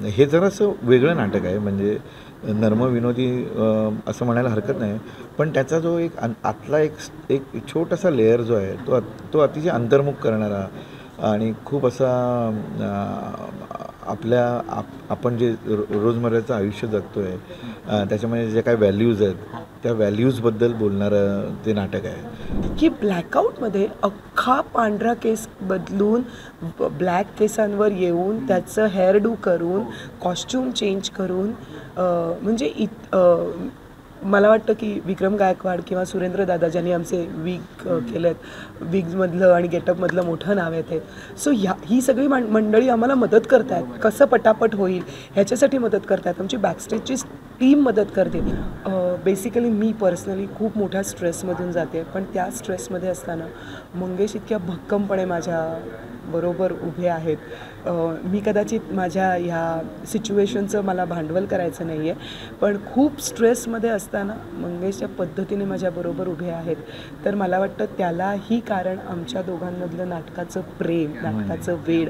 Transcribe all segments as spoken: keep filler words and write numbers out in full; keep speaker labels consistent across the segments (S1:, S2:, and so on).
S1: हे जरासं वेगळं नाटक आहे. म्हणजे नर्मविनोदी असं म्हणायला हरकत नाही. पण त्याचा जो एक आन आतला एक एक छोटासा लेयर जो आहे तो तो अतिशय अंतर्मुख करणारा आणि खूप असा आपल्या आप आपण जे रो रोजमर्याचं आयुष्य जगतो आहे त्याच्यामध्ये जे काही व्हॅल्यूज आहेत त्या व्हॅल्यूजबद्दल बोलणारं ते नाटक आहे.
S2: की ब्लॅकआउटमध्ये अख्खा पांढरा केस बदलून ब्लॅक केसांवर येऊन त्याचं हेअरडू करून कॉस्ट्यूम चेंज करून म्हणजे इत मला वाटतं की विक्रम गायकवाड किंवा सुरेंद्र दादा ज्यांनी आमचे विग केले आहेत विग्जमधलं आणि गेटअपमधलं मोठं नाव आहे ते. सो ह्या ही सगळी मान मंडळी आम्हाला मदत करत आहेत कसं पटापट होईल ह्याच्यासाठी मदत करत आहेत. आमची बॅकस्टेजची टीम मदत करते. बेसिकली मी पर्सनली खूप मोठ्या स्ट्रेसमधून जाते पण त्या स्ट्रेसमध्ये असताना मंगेश इतक्या भक्कमपणे माझ्या बरोबर उभे आहेत. मी कदाचित माझ्या ह्या सिच्युएशनचं मला भांडवल करायचं नाही आहे पण खूप स्ट्रेसमध्ये असताना मंगेशच्या पद्धतीने माझ्याबरोबर उभे आहेत. तर मला वाटतं त्यालाही कारण आमच्या दोघांमधलं नाटकाचं प्रेम नाटकाचं वेड.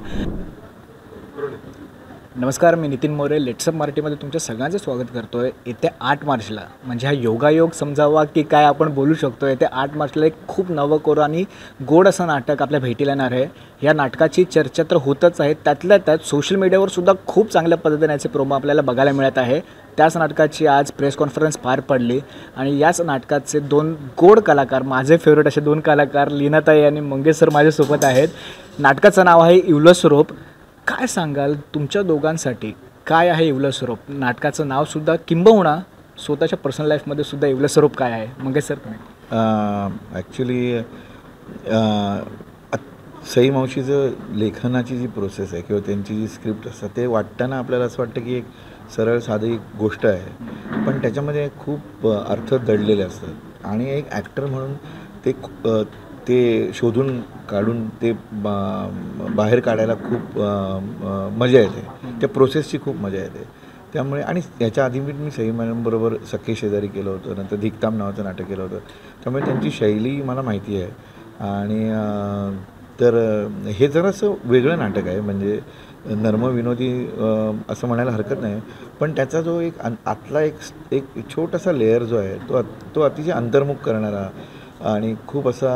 S3: नमस्कार, मी नितीन मोरे लेट्सअप मराठीमध्ये तुमच्या सगळ्यांचं स्वागत करतो आहे. येत्या आठ मार्चला म्हणजे हा योगायोग समजावा की काय आपण बोलू शकतो. येत्या आठ मार्चला एक खूप नवकोर आणि गोड असं नाटक आपल्या भेटीला येणार आहे. या नाटकाची चर्चा तर होतच आहे, त्यातल्या त्यात सोशल मीडियावर सुद्धा खूप चांगल्या पद्धतीने याचे प्रोमो आपल्याला बघायला मिळत आहे. त्याच नाटकाची आज प्रेस कॉन्फरन्स पार पडली आणि याच नाटकाचे दोन गोड कलाकार, माझे फेवरेट असे दोन कलाकार लीनाताई आणि मंगेश सर माझ्यासोबत आहेत. नाटकाचं नाव आहे इवलं स्वरूप. काय सांगाल तुमच्या दोघांसाठी काय आहे इवलं स्वरूप? नाटकाचं नावसुद्धा किंबहुना स्वतःच्या पर्सनल लाईफमध्ये सुद्धा इवलं स्वरूप काय आहे? मंगेश सर तुम्ही.
S1: ॲक्च्युली सई मावशीचं लेखनाची जी प्रोसेस आहे किंवा त्यांची जी स्क्रिप्ट असतात ते वाटताना आपल्याला असं वाटतं की एक सरळ साधी गोष्ट आहे पण त्याच्यामध्ये खूप अर्थ दडलेले असतात आणि एक ॲक्टर म्हणून ते ते शोधून काढून ते बा बाहेर काढायला खूप मजा येते. त्या प्रोसेसची खूप मजा येते. त्यामुळे आणि याच्या आधी मी मी सई मॅडमबरोबर सख्खे शेजारी केलं होतं, नंतर धिकताम नावाचं नाटक केलं होतं. त्यामुळे त्यांची शैली मला माहिती आहे आणि तर हे जरासं वेगळं नाटक आहे. म्हणजे नर्मविनोदी असं म्हणायला हरकत नाही पण त्याचा जो एक आतला एक एक छोटासा लेयर जो आहे तो तो अतिशय अंतर्मुख करणारा आणि खूप असा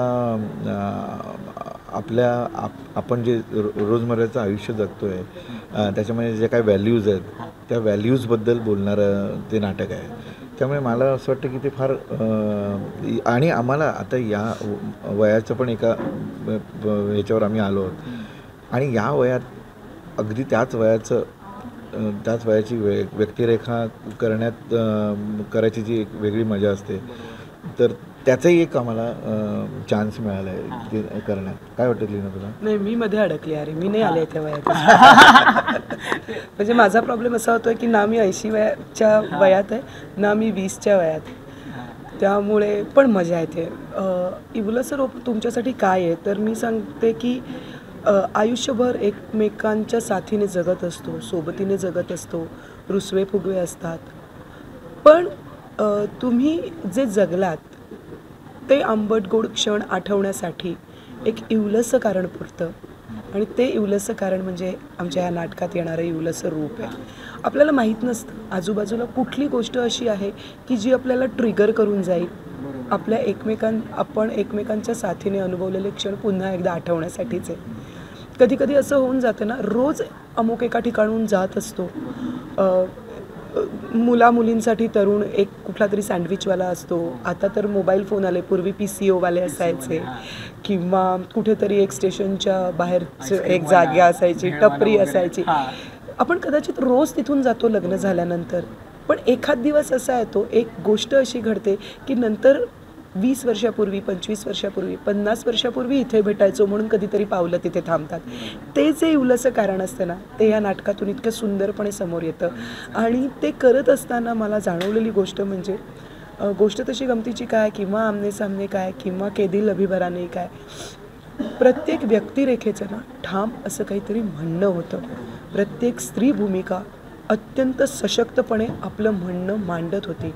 S1: आपल्या आप आपण जे रो रोजमर्याचं आयुष्य जगतो आहे त्याच्यामध्ये जे काही व्हॅल्यूज आहेत त्या व्हॅल्यूजबद्दल बोलणारं ते नाटक आहे. त्यामुळे मला असं वाटतं की ते फार आणि आम्हाला आता या वयाचं पण एका ह्याच्यावर आम्ही आलो आहोत आणि या वयात अगदी त्याच वयाचं त्याच वयाची वे व्यक्तिरेखा करण्यात करायची जी एक वेगळी मजा असते तर त्याचाही एक आम्हाला चान्स मिळाला आहे ते करण्यात. काय वाटतं लीना तुला?
S2: नाही, मी मध्ये अडकले. अरे मी नाही आले त्या वयात. म्हणजे माझा प्रॉब्लेम असा होतो की ना मी ऐंशी वयाच्या वयात आहे ना मी वीसच्या वयात. त्यामुळे पण मजा येते. इवलं स्वरूप तुमच्यासाठी काय आहे तर मी सांगते की आयुष्यभर एकमेकांच्या साथीने जगत असतो, सोबतीने जगत असतो, रुसवे फुगवे असतात पण तुम्ही जे जगलात ते आंबट गोड क्षण आठवण्यासाठी एक इवलंसं कारण पुरतं आणि ते इवलंसं कारण म्हणजे आमच्या या नाटकात येणारं इवलंसं रूप आहे. आपल्याला माहीत नसतं आजूबाजूला कुठली गोष्ट अशी आहे की जी आपल्याला ट्रिगर करून जाईल आपल्या एकमेकां आपण एकमेकांच्या साथीने अनुभवलेले क्षण पुन्हा एकदा आठवण्यासाठीच आहे. कधी कधी असं होऊन जातं ना, रोज अमुक एका ठिकाणून जात असतो. मुला मुलींसाठी तरुण एक कुठला तरी सँडविचवाला असतो. आता तर मोबाईल फोन आले, पूर्वी पी सी ओवाले असायचे किंवा कुठेतरी एक स्टेशनच्या बाहेरचं एक जागा असायची, टपरी असायची. आपण कदाचित रोज तिथून जातो लग्न झाल्यानंतर पण एखाद दिवस असा येतो, एक गोष्ट अशी घडते की नंतर वीस वर्षापूर्वी पंचवीस वर्षापूर्वी पन्नास वर्षापूर्वी इथे भेटायचो म्हणून कधीतरी पावलं तिथे थांबतात. ते जे इवलंसं कारण असतं ना ते या नाटकातून इतकं सुंदरपणे समोर येतं आणि ते करत असताना मला जाणवलेली गोष्ट म्हणजे गोष्ट तशी गमतीची काय किंवा आमने सामने काय किंवा केदिल अभिभराने काय, प्रत्येक व्यक्तिरेखेचं ना ठाम असं काहीतरी म्हणणं होतं. प्रत्येक स्त्री भूमिका अत्यंत सशक्तपणे आपलं म्हणणं मांडत होती.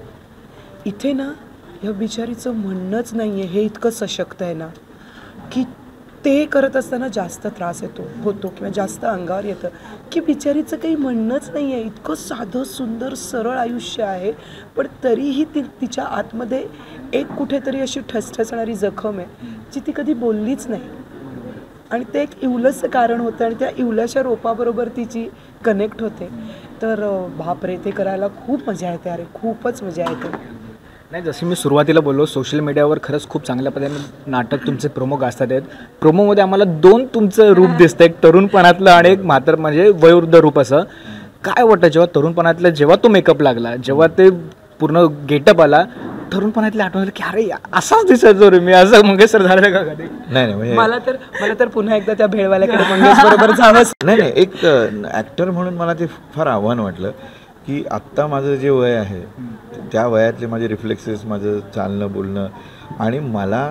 S2: इथे ना ह्या बिचारीचं म्हणणंच नाही आहे हे इतकं सशक्त आहे ना की ते करत असताना जास्त त्रास येतो होतो किंवा जास्त अंगावर येतं की बिचारीचं काही म्हणणंच नाही आहे. इतकं साधं सुंदर सरळ आयुष्य आहे, पण तरीही ती तिच्या आतमध्ये एक कुठेतरी अशी ठसठसणारी जखम आहे जी ती कधी बोललीच नाही. आणि ते एक इवलंसं कारण होतं आणि त्या इवल्याच्या रोपाबरोबर तिची कनेक्ट होते. तर बापरे, ते करायला खूप मजा येते. अरे खूपच मजा येते.
S3: नाही, जसं मी सुरुवातीला बोललो, सोशल मीडियावर खरंच खूप चांगल्या पद्धतीने नाटक तुमचे प्रोमो गाजतात आहेत. प्रोमोमध्ये आम्हाला दोन तुमचं रूप दिसतं, एक तरुणपणातलं आणि एक म्हातार म्हणजे वयोवृद्ध रूप. असं काय वाटतं जेव्हा तरुणपणातलं जेव्हा तो मेकअप लागला, जेव्हा ते पूर्ण गेटअप आला, तरुणपणातले आठवलं की अरे असाच दिसायचो रे मी, असं मंगेश सर झालं का कधी?
S1: नाही नाही म्हणजे
S2: मला तर मला तर पुन्हा एकदा त्या भेळवाल्याकडे मंगेश बरोबर जावंच.
S1: नाही नाही एक ॲक्टर म्हणून मला ते फार आव्हान वाटलं की आत्ता माझं जे वय आहे त्या वयातले माझे रिफ्लेक्सेस, माझं चालणं बोलणं आणि मला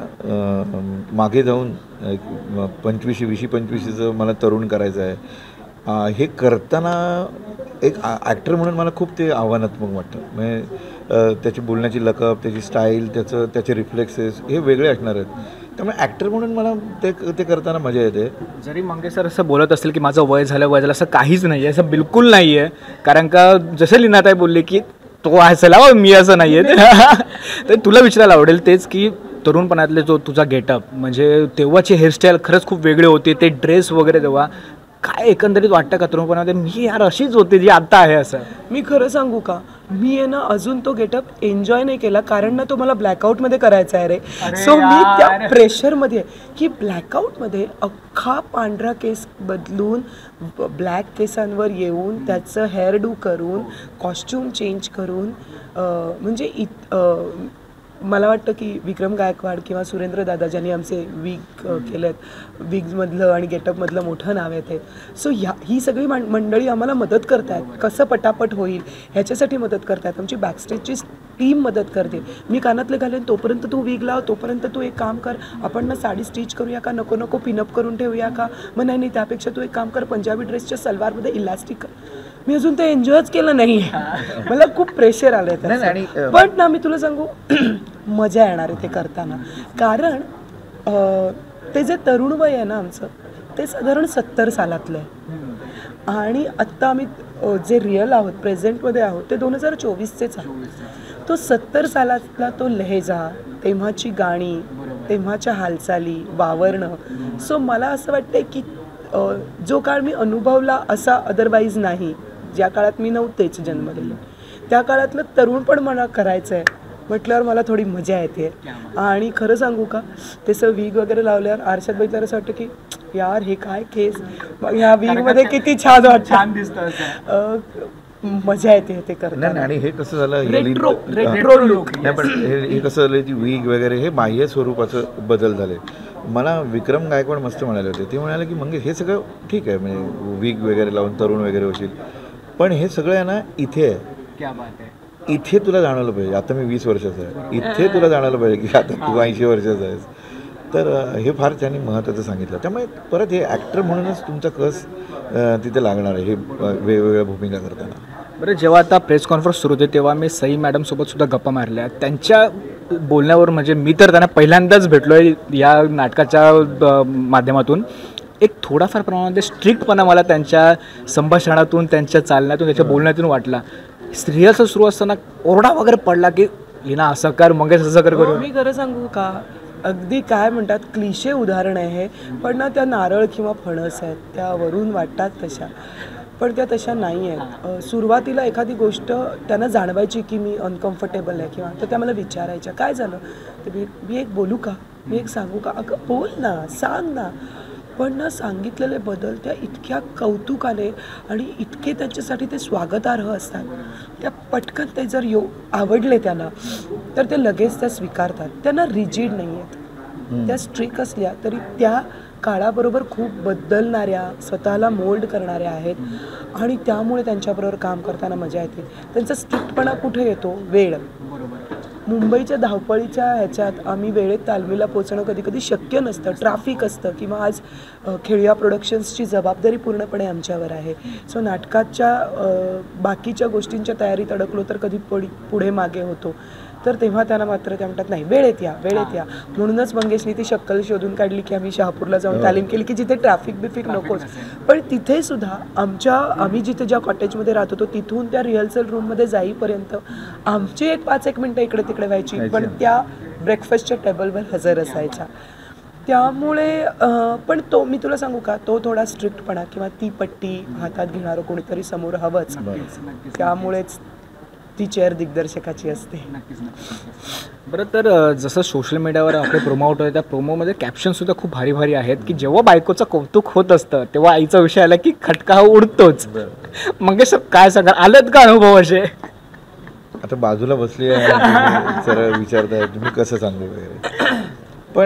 S1: मागे जाऊन पंचवीशी वीशी पंचवीशीचं मला तरुण करायचं आहे. हे करताना एक ॲक्टर म्हणून मला खूप ते आव्हानात्मक वाटतं. म्हणजे त्याची बोलण्याची लकब, त्याची स्टाईल, त्याचं त्याचे रिफ्लेक्सेस हे वेगळे असणार आहेत. त्यामुळे ॲक्टर म्हणून मला ते ते करताना मजा येते. जरी मंगेश सर असं बोलत असेल की माझं वय झालं वय झालं, असं काहीच नाही आहे, असं बिलकुल नाही आहे. कारण का जसं लीनाताई बोलली की तो असेल मी असं नाही आहे. तर तुला विचारायला आवडेल तेच की तरुणपणातले जो तुझा गेटअप म्हणजे तेव्हाची हेअरस्टाईल खरंच खूप वेगळी होती, ते ड्रेस वगैरे तेव्हा काय एकंदरीत वाटतं का तरुणपणामध्ये मी यार अशीच होती जी आता आहे? असं
S2: मी खरं सांगू का, मी आहे ना अजून तो गेटअप एन्जॉय नाही केला कारण ना तो मला ब्लॅकआउटमध्ये करायचा आहे रे. सो मी त्या प्रेशरमध्ये आहे की ब्लॅकआउटमध्ये अख्खा पांढरा केस बदलून ब्लॅक केसांवर येऊन त्याचं हेअर डू करून कॉस्ट्यूम चेंज करून म्हणजे इत मला वाटतं की विक्रम गायकवाड किंवा सुरेंद्र दादा ज्यांनी आमचे विग केलेत, विग्जमधलं आणि गेटअपमधलं मोठं नाव आहे ते. सो ह्या ही सगळी मान मंडळी आम्हाला मदत करत आहेत, कसं पटापट होईल ह्याच्यासाठी मदत करत आहेत. आमची बॅकस्टेजची टीम मदत करते. मी कानातले घालेन तोपर्यंत तू विग लाव, तोपर्यंत तू एक काम कर, आपण ना साडी स्टिच करूया का, नको नको पिनअप करून ठेवूया का, मग नाही नाही त्यापेक्षा तू एक काम कर, पंजाबी ड्रेसच्या सलवारमध्ये इलास्टिक कर. मी अजून ते एन्जॉयच केलं नाही. मला खूप प्रेशर आलं आहे. पण ना मी तुला सांगू मजा येणार आहे ते करताना. कारण ते जे तरुण वय आहे ना आमचं ते साधारण सत्तर सालातलं आहे आणि आत्ता आम्ही जे रिअल आहोत प्रेझेंटमध्ये आहोत ते दोन हजार चोवीसचेच आहोत. तो सत्तर सालातला तो लहेजा, तेव्हाची गाणी, तेव्हाच्या हालचाली, वावरणं. सो मला असं वाटतं की जो काळ मी अनुभवला असा अदरवाईज नाही, ज्या काळात मी नव्हतेच जन्मलेले, त्या काळातलं तरुण पण मला करायचं आहे म्हटल्यावर मला थोडी मजा येते. आणि खरं सांगू का, त्याचं वीग वगैरे लावल्यावर आरशात बघितल्यावर असं वाटतं की यार हे काय केस, मग ह्या वीगमध्ये किती छान वाटतं, छान दिसतं, मजा येते ते करताना.
S1: आणि हे कसं झालं
S2: रेट्रो रेट्रो लुक
S1: नाही, पण हे कसं झालं की वीग वगैरे हे बाह्य स्वरूपाचं बदल झाले. मला विक्रम गायकवाड मस्त म्हणाले होते, ते म्हणाले की मंगे हे सगळं ठीक आहे म्हणजे वीग वगैरे लावून तरुण वगैरे होशील, पण हे सगळं आहे ना इथे आहे,
S3: क्या बात आहे,
S1: इथे तुला जाणवलं पाहिजे. आता मी वीस वर्षाचा आहे, इथे तुला जाणवलं पाहिजे की आता तू ऐंशी वर्षाचा आहेस. तर हे फार त्यांनी महत्त्वाचं सांगितलं. त्यामुळे परत हे ॲक्टर म्हणूनच तुमचा कस तिथे लागणार आहे हे वेगवेगळ्या भूमिका करताना.
S3: बरं, जेव्हा आता प्रेस कॉन्फरन्स सुरू होते तेव्हा मी सई मॅडमसोबत सुद्धा गप्पा मारल्या. त्यांच्या बोलण्यावर म्हणजे मी तर त्यांना पहिल्यांदाच भेटलो आहे या नाटकाच्या माध्यमातून. एक थोडाफार प्रमाणामध्ये स्ट्रिक्टपणा मला त्यांच्या संभाषणातून, त्यांच्या चालण्यातून, त्यांच्या बोलण्यातून वाटला. रिहर्सल सुरू असताना ओरडा वगैरे पडला की लीना असं कर, मंगेश असं कर करू.
S2: मी खरं सांगू का, अगदी काय म्हणतात क्लिशे उदाहरण आहे हे, पण ना त्या नारळ किंवा फणस आहेत त्या वरून वाटतात तशा, पण त्या तशा नाही आहेत. सुरुवातीला एखादी गोष्ट त्यांना जाणवायची की मी अनकम्फर्टेबल आहे किंवा तर त्या मला विचारायच्या काय झालं, तर मी मी एक बोलू का, मी एक सांगू का, अगं बोल ना, सांग ना. पण ना सांगितलेले बदल त्या इतक्या कौतुकाने आणि इतके त्यांच्यासाठी ते स्वागतार्ह असतात. त्या पटकन ते जर यो आवडले त्यांना तर ते लगेच त्या स्वीकारतात. त्यांना रिजिड नाही आहेत, त्या स्ट्रिक असल्या तरी त्या काळाबरोबर खूप बदलणाऱ्या, स्वतःला मोल्ड करणाऱ्या आहेत आणि त्यामुळे त्यांच्याबरोबर काम करताना मजा येते. त्यांचा स्ट्रिक्टपणा कुठे येतो, वेळ. मुंबईच्या धावपळीच्या ह्याच्यात आम्ही वेळेत तालमीला पोचणं कधी कधी शक्य नसतं, ट्रॅफिक असतं किंवा आज खेळिया प्रोडक्शन्सची जबाबदारी पूर्णपणे आमच्यावर आहे. सो नाटकाच्या बाकीच्या गोष्टींच्या तयारीत अडकलो तर कधी पुढे पुढे मागे होतो. तर तेव्हा त्यांना मात्र ते म्हणतात नाही वेळेत या वेळेत या. म्हणूनच मंगेशने ती शक्कल शोधून काढली की आम्ही शहापूरला जाऊन तालीम केली की जिथे ट्रॅफिक बिफिक नकोच. पण तिथे सुद्धा आमच्या आम्ही जिथे ज्या कॉटेजमध्ये राहत होतो तिथून त्या रिहर्सल रूममध्ये जाईपर्यंत आमची एक पाच एक मिनटं इकडे तिकडे व्हायची, पण त्या ब्रेकफास्टच्या टेबलवर हजर असायच्या. त्यामुळे पण तो मी तुला सांगू का, तो थोडा स्ट्रिक्टपणा किंवा ती पट्टी हातात घेणारं कोणीतरी समोर हवंच, त्यामुळेच ती चेअर दिग्दर्शकाची असते.
S3: बरं, तर जसं सोशल मीडियावर आपले प्रोमो आउट होते त्या प्रोमोमध्ये कॅप्शनसुद्धा खूप भारी भारी आहेत की जेव्हा बायकोचं कौतुक होत असतं तेव्हा आईचा विषय आला की खटका हा उडतोच. मग काय सांगा, आलेत का अनुभव असे?
S1: आता बाजूला बसली आहे सरळ विचारताय तुम्ही कसं सांगू वगैरे, पण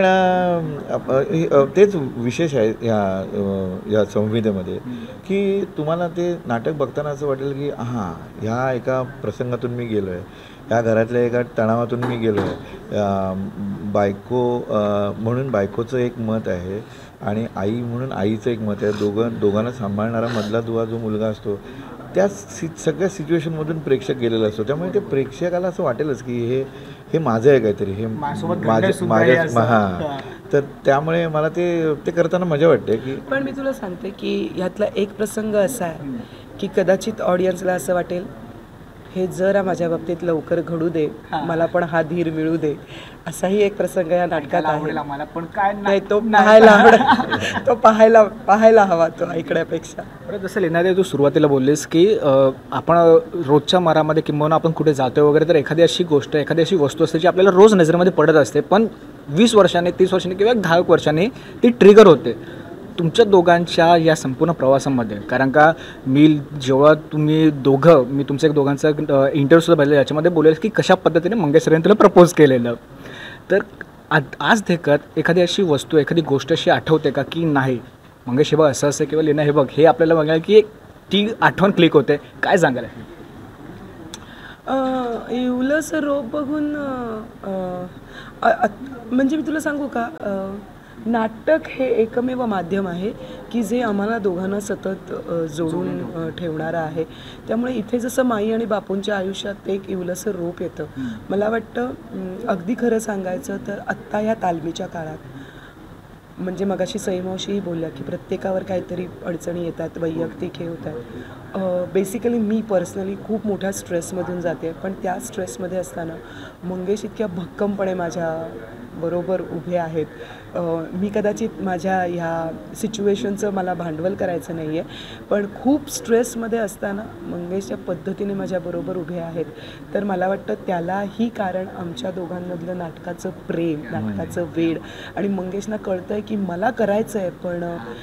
S1: तेच विशेष आहे ह्या या संहितेमध्ये की तुम्हाला ते नाटक बघताना असं वाटेल की हां ह्या एका प्रसंगातून मी गेलो आहे, ह्या घरातल्या एका तणावातून मी गेलो आहे. बायको म्हणून बायकोचं एक मत आहे आणि आई म्हणून आईचं एक मत आहे. दोघं दोघांना सांभाळणारा मधला दुवा जो मुलगा असतो त्या सि सगळ्या सिच्युएशनमधून प्रेक्षक गेलेला असतो. त्यामुळे ते प्रेक्षकाला असं वाटेलच की हे हे माझं आहे काहीतरी, हे माझ्या माझ्या हां. तर त्यामुळे मला ते ते करताना मजा वाटते की.
S2: पण मी तुला सांगते की ह्यातला एक प्रसंग असा आहे की कदाचित ऑडियन्सला असं वाटेल हे जरा माझ्या बाबतीत लवकर घडू दे, मला पण हा धीर मिळू दे, असाही एक प्रसंग या नाटकात आहे.
S3: मला पण काय
S2: नाही तो पाहायला तो पाहायला पाहायला हवा तो ऐकण्यापेक्षा.
S3: बरं, जसं लेणारे तू सुरुवातीला बोललीस की आपण रोजच्या मारामध्ये किंबहुना आपण कुठे जातोय वगैरे तर एखादी अशी गोष्ट एखादी अशी वस्तू असते जी आपल्याला रोज नजरेमध्ये पडत असते, पण वीस वर्षांनी तीस वर्षांनी किंवा दहा वर्षांनी ती ट्रिगर होते. तुमच्या दोघांच्या या संपूर्ण प्रवासामध्ये, कारण का मी जेव्हा तुम्ही दोघं मी तुमचं एक दोघांचा इंटरव्ह्यूसुद्धा पाहिलं याच्यामध्ये बोलेल की कशा पद्धतीने मंगेश सरांनी तुला प्रपोज केलेलं, तर आज देखत एखादी अशी वस्तू एखादी गोष्ट अशी आठवते का की नाही मंगेश हे बघ असं असं किंवा लेना हे बघ हे आपल्याला बघायला की एक ती आठवण क्लिक होते, काय सांगाल?
S2: इवलंसं रोप बघून म्हणजे मी तुला सांगू का, नाटक हे एकमेव माध्यम आहे की जे आम्हाला दोघांना सतत जोडून ठेवणारं आहे. त्यामुळे इथे जसं माई आणि बापूंच्या आयुष्यात एक इवलंसं रोप येतं, मला वाटतं अगदी खरं सांगायचं तर आत्ता या तालमीच्या काळात, म्हणजे मगाशी सईमावशीही बोलल्या की प्रत्येकावर काहीतरी अडचणी येतात, वैयक्तिक हे होतात. बेसिकली मी पर्सनली खूप मोठ्या स्ट्रेसमधून जाते, पण त्या स्ट्रेसमध्ये असताना मंगेश इतक्या भक्कमपणे माझ्या बरोबर उभे आहेत. मी कदाचित माझ्या ह्या सिच्युएशनचं मला भांडवल करायचं नाही आहे, पण खूप स्ट्रेसमध्ये असताना मंगेशच्या पद्धतीने माझ्याबरोबर उभे आहेत. तर मला वाटतं त्यालाही कारण आमच्या दोघांमधलं नाटकाचं प्रेम, नाटकाचं वेड, आणि मंगेशना कळतं आहे की मला करायचं आहे पण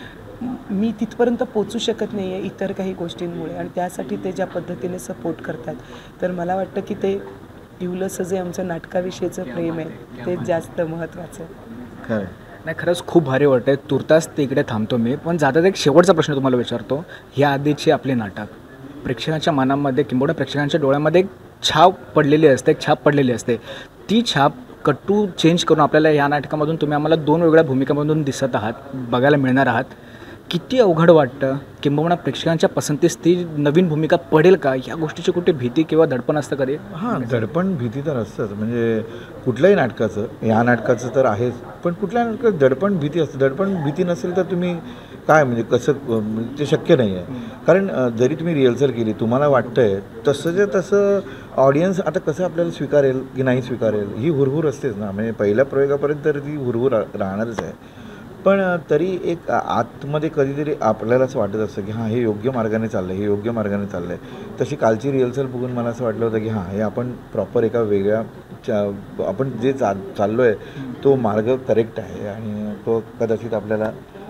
S2: मी तिथपर्यंत पोचू शकत नाही आहे इतर काही गोष्टींमुळे, आणि त्यासाठी ते ज्या पद्धतीने सपोर्ट करतात. तर मला वाटतं की ते इवलंसं जे आमचं नाटकाविषयीचं प्रेम आहे ते जास्त महत्त्वाचं आहे.
S3: नाही, खरंच खूप भारी वाटतं. तुर्तास तिकडे थांबतो मी, पण जातात एक शेवटचा प्रश्न तुम्हाला विचारतो. ह्या आधीचे आपले नाटक प्रेक्षकांच्या मनामध्ये किंबहुना प्रेक्षकांच्या डोळ्यामध्ये एक छाप पडलेली असते, एक छाप पडलेली असते. ती छाप कट्टू चेंज करून आपल्याला या नाटकामधून तुम्ही आम्हाला दोन वेगळ्या भूमिकांमधून दिसत आहात, बघायला मिळणार आहात. किती अवघड वाटतं किंबहुना प्रेक्षकांच्या पसंतीस ती नवीन भूमिका पडेल का, या गोष्टीची कुठे भीती किंवा धडपण असतं कधी?
S1: हां, धडपण भीती तर असतंच. म्हणजे कुठल्याही नाटकाचं, या नाटकाचं तर आहेच, पण कुठल्या नाटकात दडपण भीती असते. दडपण भीती नसेल तर तुम्ही काय म्हणजे कसं, ते शक्य नाही आहे. कारण जरी तुम्ही रिहर्सल केली, तुम्हाला वाटतं आहे तसंच्या तसं ऑडियन्स आता कसं आपल्याला स्वीकारेल की नाही स्वीकारेल ही हुरहुर असतेच ना. म्हणजे पहिल्या प्रयोगापर्यंत तर ती हुरहुर राहणारच आहे. पण तरी एक आतमध्ये कधीतरी आपल्याला असं वाटत असतं की हां हे योग्य मार्गाने चाललं आहे, हे योग्य मार्गाने चाललं आहे. तशी कालची रिहर्सल बघून मला असं वाटलं होतं की हां हे आपण प्रॉपर एका वेगळ्या आपण जे चा चाललो आहे तो मार्ग करेक्ट आहे आणि तो कदाचित आपल्याला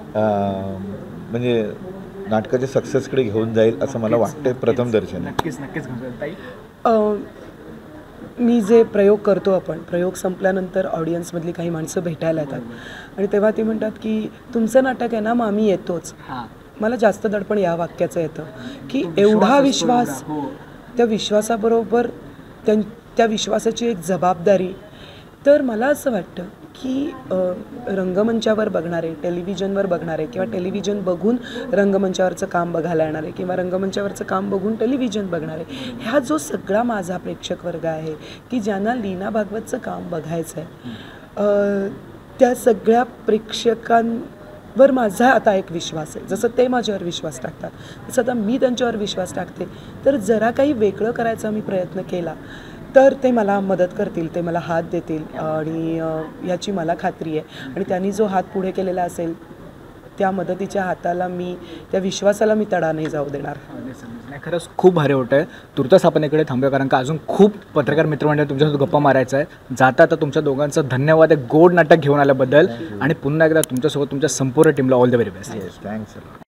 S1: म्हणजे नाटकाच्या सक्सेसकडे घेऊन जाईल असं मला वाटतं प्रथम दर्शन.
S3: नक्कीच नक्कीच ताई.
S2: मी जे प्रयोग करतो, आपण प्रयोग संपल्यानंतर ऑडियन्समधली काही माणसं भेटायला येतात आणि तेव्हा ते म्हणतात की तुमचं नाटक आहे ना मग आम्ही येतोच. मला जास्त दडपण या वाक्याचं येतं की एवढा विश्वास, त्या विश्वासाबरोबर त्या त्या विश्वासाची एक जबाबदारी. तर मला असं वाटतं की अ, रंगमंचावर बघणारे, टेलिव्हिजनवर बघणारे किंवा टेलिव्हिजन बघून रंगमंचावरचं काम बघायला येणारे किंवा रंगमंचावरचं काम बघून टेलिव्हिजन बघणारे, ह्या जो सगळा माझा प्रेक्षक वर्ग आहे की ज्यांना लीना भागवतचं काम बघायचं आहे, त्या सगळ्या प्रेक्षकांवर माझा आता एक विश्वास आहे. जसं ते माझ्यावर विश्वास टाकतात तसं आता मी त्यांच्यावर विश्वास टाकते. तर जरा काही वेगळं करायचा मी प्रयत्न केला तर ते मला मदत करतील, ते मला हात देतील आणि याची मला खात्री आहे. आणि त्यांनी जो हात पुढे केलेला असेल त्या मदतीच्या हाताला मी, त्या विश्वासाला मी तडा नाही जाऊ देणार.
S3: नाही, खरंच खूप भारी होतं आहे. तुर्तास आपण इकडे थांबूया कारण का अजून खूप पत्रकार मित्रमंडळी तुमच्यासोबत गप्पा मारायचं आहे. जाता आता तुमच्या दोघांचं धन्यवाद आहे गोड नाटक घेऊन आल्याबद्दल आणि पुन्हा एकदा तुमच्यासोबत तुमच्या संपूर्ण टीमला all the very best.
S1: Thanks.